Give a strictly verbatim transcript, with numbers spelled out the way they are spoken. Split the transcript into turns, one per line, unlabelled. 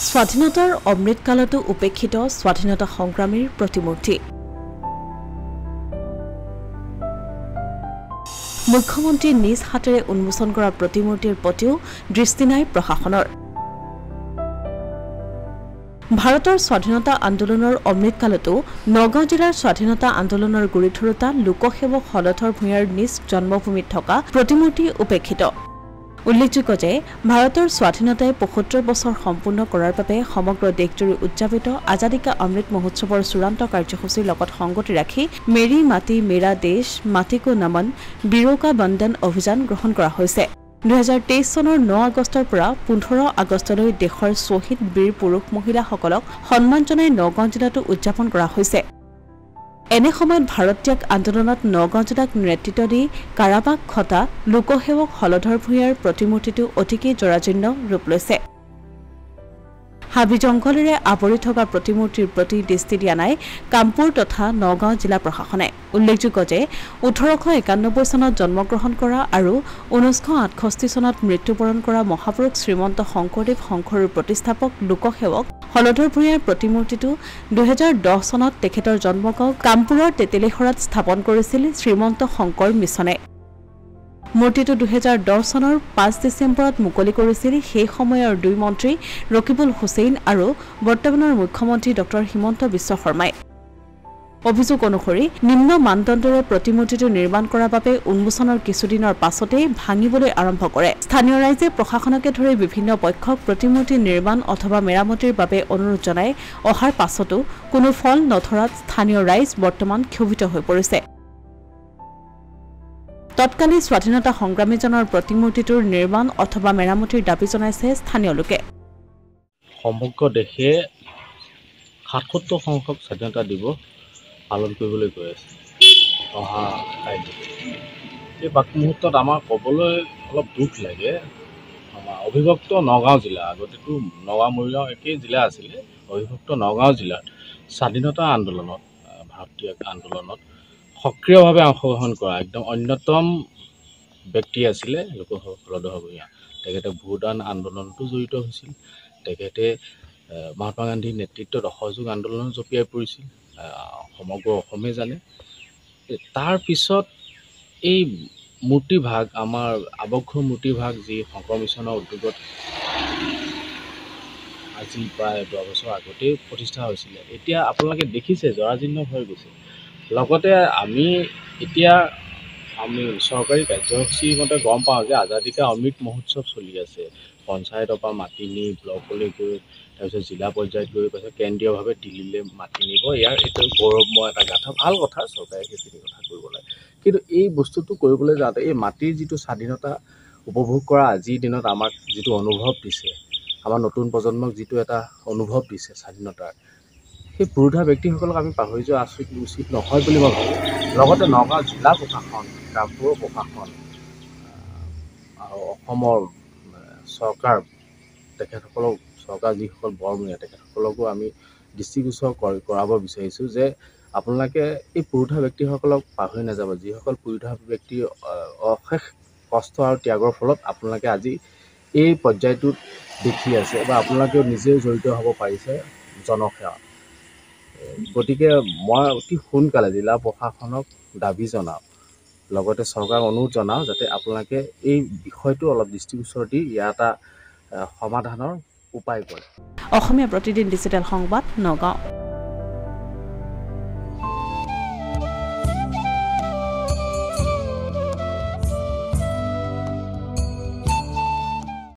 স্বাধীনতাৰ অমৃতকালতো উপেক্ষিত স্বাধীনতা সংগ্ৰামীৰ প্ৰতিমূৰ্তি। মুখ্যমন্ত্ৰী নিজ হাতেৰে উন্মোচন কৰা প্ৰতিমূৰ্তিৰ প্ৰতিও দৃষ্টি নাই প্ৰশাসনৰ। ভাৰতৰ স্বাধীনতা আন্দোলনৰ অমৃতকালতো নগাঁও জিলাৰ স্বাধীনতা আন্দোলনৰ গুৰি ধৰোতা লোকসেৱক হলধৰ ভূঞাৰ নিজ জন্মভূমিত থকা প্ৰতিমূৰ্তি উপেক্ষিত। উল্লেখযোগ্য যে ভাৰতৰ স্বাধীনতাই পঁয়সত্তৰ বছৰ সম্পূৰ্ণ কৰাৰ বাবে সমগ্ৰ দেশজুৰি উদযাপিত আজাদী কা অমৃত মহোৎসৱৰ চূড়ান্ত কাৰ্যসূচীৰ লগত সংগতি ৰাখি মেৰী মাটি মেৰা দেশ মাটি কো নমন বীৰো কা বন্দন অভিযান গ্ৰহণ কৰা হৈছে। দুহেজাৰ তেইছ চনৰ ন আগষ্টৰ পৰা পোন্ধৰ আগষ্টলৈ দেশৰ শ্বহীদ বীৰ পুৰুষ মহিলাসকলক সন্মান জনাই নগাঁও জিলাতো উদযাপন কৰা হৈছে। এনে সময়ত ভাৰত ত্যাগ আন্দোলনত নগাঁও জিলাক নেতৃত্ব দি কাৰাবাস খটা লোকসেৱক হলধৰ ভূঞাৰ প্ৰতিমূৰ্তিটো অতিকেই জৰাজীৰ্ণ ৰূপ লৈছে। হাবি জংঘলেৰে আৱৰি থকা প্ৰতিমূৰ্তিৰ প্ৰতি দৃষ্টি দিয়া নাই কামপুৰ তথা নগাঁও জিলা প্ৰশাসনে। উল্লেখযোগ্য যে ওঠৰশ একানব্বৈ চনত জন্মগ্ৰহণ কৰা আৰু ঊনৈছশ আঠষষ্ঠি চনত মৃত্যুবৰণ কৰা মহাপুৰুষ শ্ৰীমন্ত শংকৰদেৱ সংঘৰ প্ৰতিষ্ঠাপক লোকসেৱক হলধৰ ভূঞাৰ প্ৰতিমূৰ্তিটো দুহেজাৰ দহ চনত তেখেতৰ জন্মগাঁও কামপুৰৰ তেতেলীখৰাত স্থাপন কৰিছিল শ্ৰীমন্ত শংকৰ মিছনে। মূৰ্তিটো দুহেজাৰ দহ চনৰ পাঁচ ডিচেম্বৰত মুকলি কৰিছিল সেই সময়ৰ দুই মন্ত্ৰী ৰকিবুল হুছেইন আৰু বৰ্তমানৰ মুখ্যমন্ত্ৰী ডক্টৰ হিমন্ত বিশ্ব শৰ্মাই। অভিযোগ অনুসৰি নিম্ন মানদণ্ডৰে প্ৰতিমূৰ্তিটো নিৰ্মাণ কৰাৰ বাবে উন্মোচনৰ কিছুদিনৰ পাছতেই ভাঙিবলৈ আৰম্ভ কৰে। স্থানীয় ৰাইজে প্ৰশাসনকে ধৰি বিভিন্ন পক্ষক প্ৰতিমূৰ্তি নিৰ্মাণ অথবা মেৰামতিৰ বাবে অনুৰোধ জনাই অহাৰ পাছতো কোনো ফল নধৰাত স্থানীয় ৰাইজ বৰ্তমান ক্ষোভিত হৈ পৰিছে। তৎকালী স্বাধীনতা সংগ্ৰামীজনৰ প্ৰতিমূৰ্তিটোৰ নিৰ্মাণ অথবা মেৰামতিৰ দাবী জনাইছে স্থানীয় লোকে।
সমগ্ৰ দেশে সাতসত্তৰ সংখ্যক স্বাধীনতা দিৱস পালন কৰিবলৈ গৈ আছে অহা কাইলৈ। এই বাকী মুহূৰ্তত আমাৰ ক'বলৈ অলপ দুখ লাগে, আমাৰ অবিভক্ত নগাঁও জিলা, আগতেতো নগাঁও মৰিগাঁও একেই জিলা আছিলে, অবিভক্ত নগাঁও জিলাত স্বাধীনতা আন্দোলনত ভাৰতীয় আন্দোলনত সক্ৰিয়ভাৱে অংশগ্ৰহণ কৰা একদম অন্যতম ব্যক্তি আছিলে লোকসেৱক হলধৰ ভূঞা। তেখেতে ভূদান আন্দোলনতো জড়িত হৈছিল। তেখেতে মহাত্মা গান্ধীৰ নেতৃত্বত অসহযোগ আন্দোলনত জঁপিয়াই পৰিছিল, সমগ্ৰ অসমে জানে। তাৰ পিছত এই মূৰ্তিভাগ, আমাৰ আৱক্ষ মূৰ্তিভাগ যি শংকৰ মিছনৰ উদ্যোগত আজি প্ৰায় দহ বছৰ আগতেই প্ৰতিষ্ঠা হৈছিলে, এতিয়া আপোনালোকে দেখিছে জৰাজীৰ্ণ হৈ গৈছে। লগতে আমি এতিয়া আমি চৰকাৰী কাৰ্যসূচী মতে গম পাওঁ যে আজাদী কা অমৃত মহোৎসৱ চলি আছে। পঞ্চায়তৰ পৰা মাটি নি ব্লকলৈ গৈ তাৰপিছত জিলা পৰ্যায়ত গৈ পাছত কেন্দ্ৰীয়ভাৱে দিল্লীলৈ মাটি নিব। ইয়াৰ এইটো গৌৰৱময় এটা গাথা, ভাল কথা, চৰকাৰে সেইখিনি কথা কৰিব লাগে। কিন্তু এই বস্তুটো কৰিবলৈ যাওঁতে এই মাটিৰ যিটো স্বাধীনতা উপভোগ কৰা আজিৰ দিনত আমাক যিটো অনুভৱ দিছে, আমাৰ নতুন প্ৰজন্মক যিটো এটা অনুভৱ দিছে স্বাধীনতাৰ, সেই পুৰুধা ব্যক্তিসকলক আমি পাহৰি যোৱা আচৰিত উচিত নহয় বুলি মই ভাবোঁ। লগতে নগাঁও জিলা প্ৰশাসন, কামপুৰৰ প্ৰশাসন আৰু অসমৰ চৰকাৰ, তেখেতসকলক চৰকাৰ যিসকল বৰমূৰীয়া তেখেতসকলকো আমি দৃষ্টিগোচৰ কৰাব বিচাৰিছোঁ যে আপোনালোকে এই পুৰুধা ব্যক্তিসকলক পাহৰি নাযাব, যিসকল পুৰুধা ব্যক্তি অশেষ কষ্ট আৰু ত্যাগৰ ফলত আপোনালোকে আজি এই পৰ্যায়টোত দেখি আছে বা আপোনালোকেও নিজেও জড়িত হ'ব পাৰিছে জনসেৱা। গতিকে মই অতি সোনকালে জিলা প্ৰশাসনক দাবী জনাওঁ, লগতে চৰকাৰক অনুৰোধ জনাওঁ যাতে আপোনালোকে এই বিষয়টো অলপ দৃষ্টিগোচৰ দি ইয়াৰ এটা সমাধানৰ উপায় কৰে।
অসমীয়া প্ৰতিদিন ডিজিটেল সংবাদ, নগাঁও।